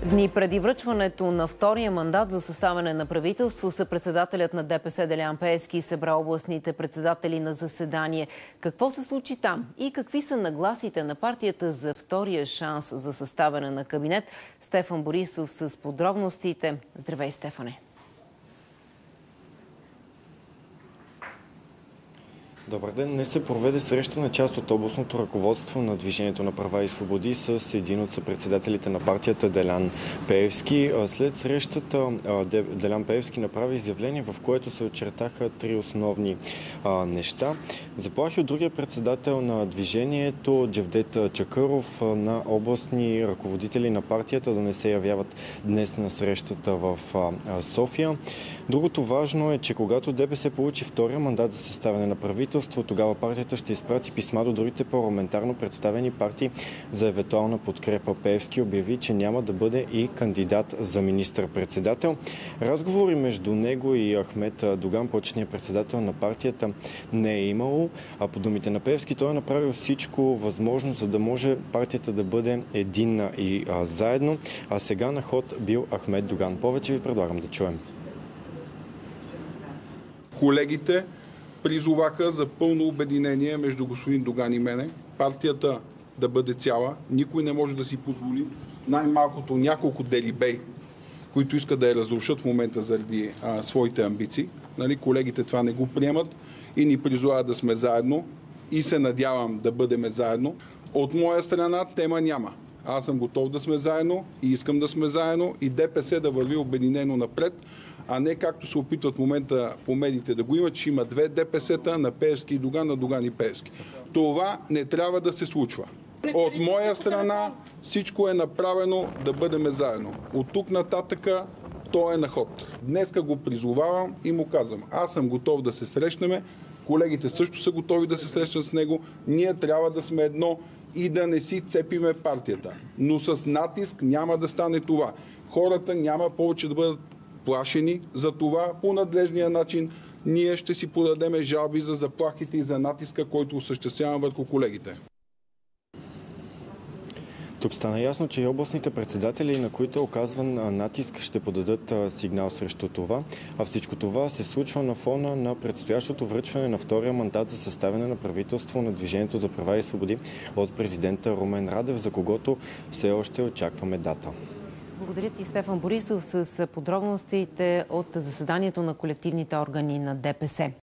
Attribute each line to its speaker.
Speaker 1: Дни преди връчването на втория мандат за съставяне на правителство, съпредседателят на ДПС Делян Пеевски събра областните председатели на заседание. Какво се случи там и какви са нагласите на партията за втория шанс за съставяне на кабинет? Стефан Борисов с подробностите. Здравей, Стефане!
Speaker 2: Добър ден! Днес се проведе среща на част от областното ръководство на Движението на права и свободи с един от съпредседателите на партията Делян Пеевски. След срещата Делян Пеевски направи изявление, в което се очертаха три основни неща. Заплахи от другия председател на Движението Джевдет Чакъров на областни ръководители на партията да не се явяват днес на срещата в София. Другото важно е, че когато ДПС получи втория мандат за съставяне на правителство, тогава партията ще изпрати писма до другите парламентарно представени партии за евентуална подкрепа. Пеевски обяви, че няма да бъде и кандидат за министър-председател. Разговори между него и Ахмед Доган, почетният председател на партията, не е имало. А по думите на Пеевски, той е направил всичко възможно, за да може партията да бъде единна и заедно. А сега на ход бил Ахмед Доган. Повече ви предлагам да чуем.
Speaker 3: Колегите призоваха за пълно обединение между господин Доган и мене. Партията да бъде цяла. Никой не може да си позволи най-малкото няколко делибей, които искат да я разрушат в момента заради своите амбиции. Колегите това не го приемат и ни призовават да сме заедно и се надявам да бъдем заедно. От моя страна тема няма. Аз съм готов да сме заедно и искам да сме заедно и ДПС да върви обединено напред, а не както се опитват в момента по медиите да го имат, че има две ДПС-та на Пеевски и Доган, на Доган и Пеевски. Това не трябва да се случва. От моя страна всичко е направено да бъдем заедно. От тук нататъка той е на ход. Днеска го призовавам и му казвам, аз съм готов да се срещнем, колегите също са готови да се срещнат с него, ние трябва да сме едно и да не си цепиме партията. Но с натиск няма да стане това. Хората няма повече да бъдат плашени за това. По надлежния начин ние ще си подадеме жалби за заплахите и за натиска, който осъществявам върху колегите.
Speaker 2: Тук стана ясно, че и областните председатели, на които е оказван натиск, ще подадат сигнал срещу това. А всичко това се случва на фона на предстоящото връчване на втория мандат за съставяне на правителство на Движението за права и свободи от президента Румен Радев, за когото все още очакваме дата.
Speaker 1: Благодаря ти, Стефан Борисов, с подробностите от заседанието на колективните органи на ДПС.